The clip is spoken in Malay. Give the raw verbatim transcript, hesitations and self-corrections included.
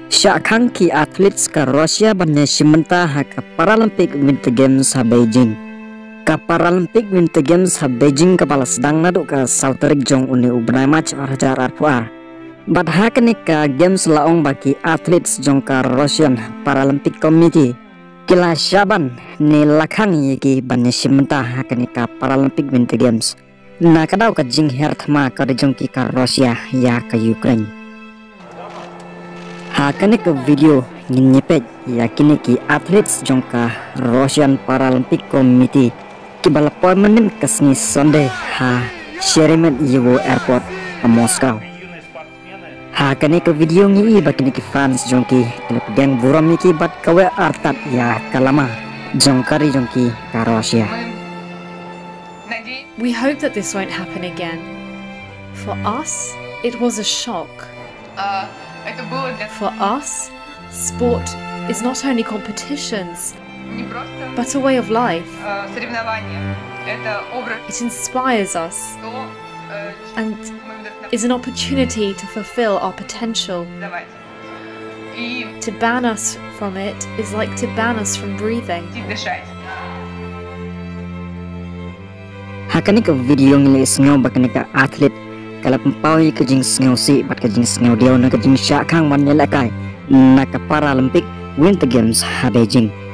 Syakang ki atlet ka Rusia banne simenta ha ka Paralympic Winter Games ha Beijing. Ka Paralympic Winter Games ha Beijing ka balas dang nadu ka Sauterik jong uni ubnai match arjar arpuar. Bad ha kene ka games laong baki athletes jong ka Russian Paralympic Committee. Kila Shaban ni lakhang yiki banne simenta ha kene ka Paralympic Winter Games. Na kadaw ka jing herthma ka jong ki ka Rusia ya ka Ukraine. Ha kene ke video nyepet ya kini ki athletes jongka Russian Paralympic Committee ki bala permanent kasni Sunday ha Sheremetyevo Airport a Moscow. Ha kene ke video ngi ba kini ki fans jongki klub geng buram ki bat kawe artat ya kalama jongkari jongki ka Russia. We hope that this won't happen again. For us, it was a shock. Uh, For us, sport is not only competitions, but a way of life. It inspires us and is an opportunity to fulfill our potential. To ban us from it is like to ban us from breathing. Hakani ka video ngili sngaw bakani ka athlete kala pampawi ka jing sngaw si bat ka jing sngaw diaw na ka jing Syakang man yalakai na ka Paralympic Winter Games ha Beijing.